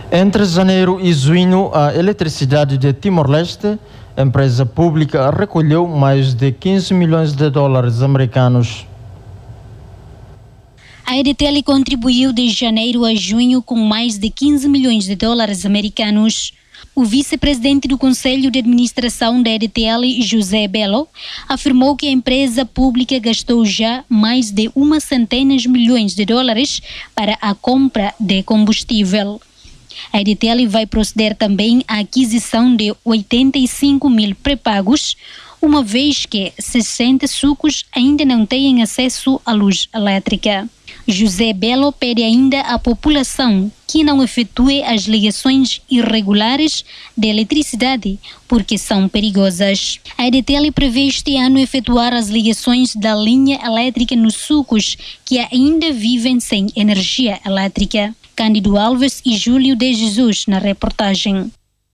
Entre janeiro e junho, a eletricidade de Timor-Leste, empresa pública, recolheu mais de 15 milhões de dólares americanos. A EDTL contribuiu de janeiro a junho com mais de 15 milhões de dólares americanos. O vice-presidente do Conselho de Administração da EDTL, José Belo, afirmou que a empresa pública gastou já mais de 100 milhões de dólares para a compra de combustível. A EDTL vai proceder também à aquisição de 85 mil pré-pagos, uma vez que 60 sucos ainda não têm acesso à luz elétrica. José Belo pede ainda à população que não efetue as ligações irregulares de eletricidade, porque são perigosas. A EDTL prevê este ano efetuar as ligações da linha elétrica nos sucos que ainda vivem sem energia elétrica. Cândido Alves e Júlio de Jesus na reportagem.